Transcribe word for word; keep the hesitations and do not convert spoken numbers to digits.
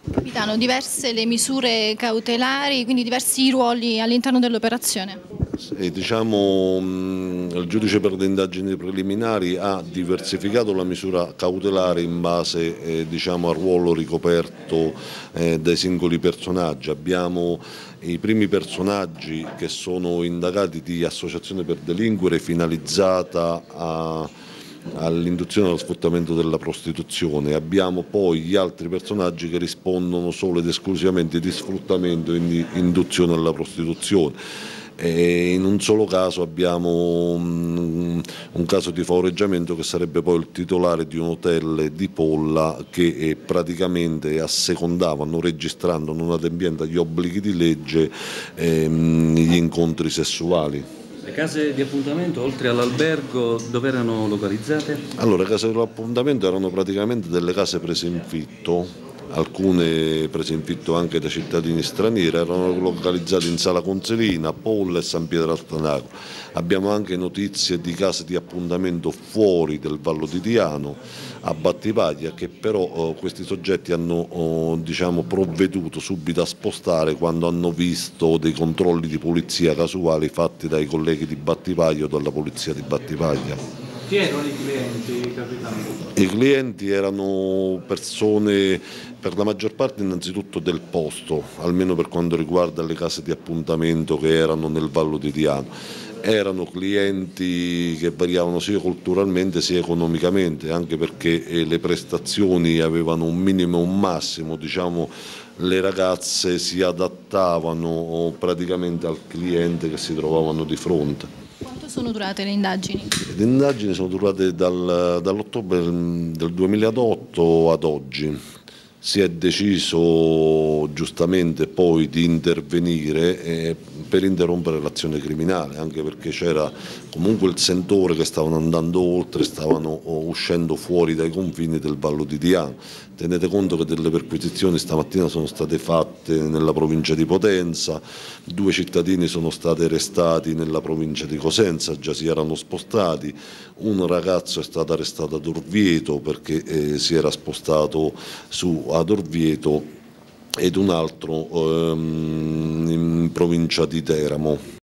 Capitano, diverse le misure cautelari, quindi diversi i ruoli all'interno dell'operazione. E, diciamo, mh, il giudice per le indagini preliminari ha diversificato la misura cautelare in base eh, diciamo, al ruolo ricoperto eh, dai singoli personaggi. Abbiamo i primi personaggi che sono indagati di associazione per delinquere finalizzata a all'induzione allo sfruttamento della prostituzione. Abbiamo poi gli altri personaggi che rispondono solo ed esclusivamente di sfruttamento e di induzione alla prostituzione. E in un solo caso abbiamo um, un caso di favoreggiamento che sarebbe poi il titolare di un hotel di Polla che eh, praticamente assecondavano, registrando non adempiendo agli obblighi di legge ehm, gli incontri sessuali. Le case di appuntamento, oltre all'albergo, dove erano localizzate? Allora, le case dell'appuntamento erano praticamente delle case prese in fitto, alcune prese in fitto anche da cittadini stranieri, erano localizzate in Sala Consilina, Polla e San Pietro Altanago. Abbiamo anche notizie di case di appuntamento fuori del Vallo di Diano, a Battipaglia, che però oh, questi soggetti hanno oh, diciamo, provveduto subito a spostare quando hanno visto dei controlli di polizia casuali fatti dai colleghi di Battipaglia o dalla polizia di Battipaglia. Chi erano i clienti, capitano? I clienti erano persone per la maggior parte innanzitutto del posto, almeno per quanto riguarda le case di appuntamento che erano nel Vallo di Diano. Erano clienti che variavano sia culturalmente sia economicamente, anche perché eh, le prestazioni avevano un minimo e un massimo, diciamo, le ragazze si adattavano praticamente al cliente che si trovavano di fronte. Quanto sono durate le indagini? Le indagini sono durate dal, dall'ottobre del duemilaotto ad oggi. Si è deciso giustamente poi di intervenire eh, per interrompere l'azione criminale, anche perché c'era comunque il sentore che stavano andando oltre, stavano uscendo fuori dai confini del Vallo di Diano. Tenete conto che delle perquisizioni stamattina sono state fatte nella provincia di Potenza, due cittadini sono stati arrestati nella provincia di Cosenza, già si erano spostati, un ragazzo è stato arrestato ad Orvieto perché eh, si era spostato su ad Orvieto ed un altro ehm, in provincia di Teramo.